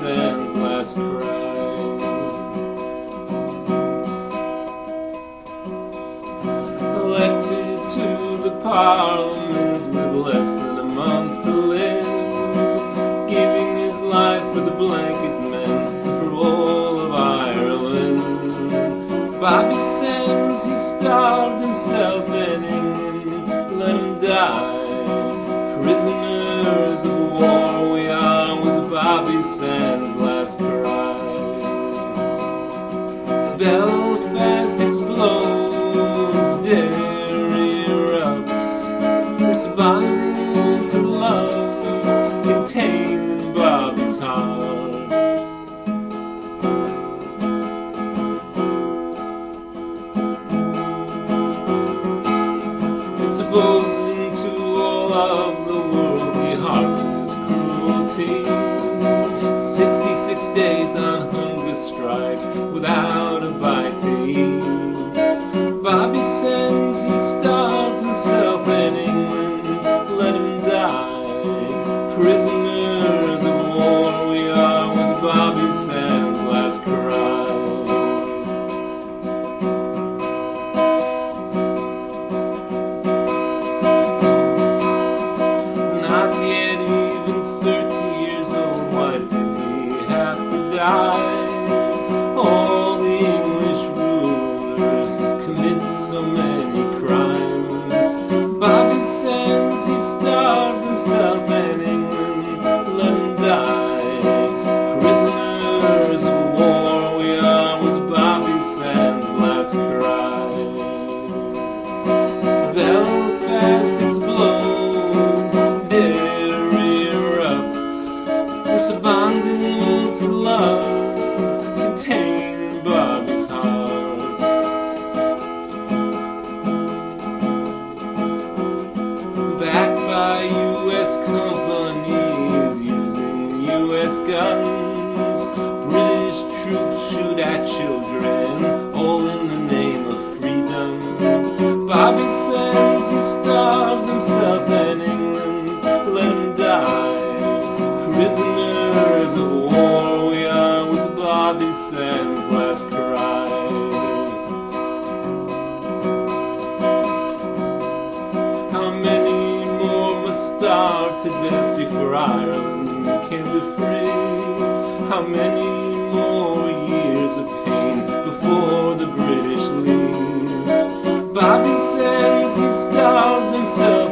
Sands' last cry. Elected to the Parliament with less than a month to live, giving his life for the Blanketmen and for all of Ireland. Bobby Sands, he starved himself in England, let him die. Prisoners of war we are, was Bobby Sands' last cry. Belfast explodes, Derry erupts, responding to love contained in Bobby's heart. Exposing to all of the world the heartless cruelty. 66 days on hunger strike without a bite to eat. Bobby Sands, he starved himself in England, let him die. Prisoners of war we are, was Bobby Sands' last cry. Not yet even 30 years old, why did he have to die? All the English rulers commit so many crimes. Bobby Sands, he starved himself in England, let him die. Prisoners of war we are, was Bobby Sands' last cry. Belfast explodes, Derry erupts, responding to love contained in Bobby's heart. Backed by U.S. companies using U.S. guns, British troops shoot at children, all in the name of freedom. Bobby Sands, he starved himself in England, let him die. Prisoners of war we are, with Bobby Sands' last cry. How many more must starve to death before Ireland can be free? How many more years of pain before the British leave? Bobby Sands, he starved himself